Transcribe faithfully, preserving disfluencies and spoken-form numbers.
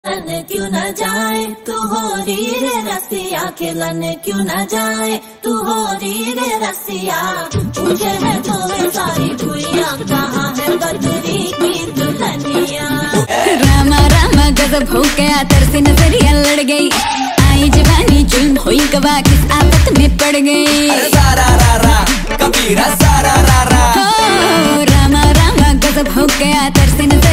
लन क्यों न जाए तू होरी रे रसिया, खिलन क्यों न जाए तू होरी रे रसिया। पूछे है तो सारी भुइयां, कहाँ है बदरी की दुल्हनिया। रामा रामा गजब हो गया, तरसे नजरिया लड़ गई, आई जवानी जुल्म हुई गवा, किस आफत में पड़ गई। सारा रा रा कबीरा सारा रा रा, रामा रामा गजब हो गया, तरसे नजरिया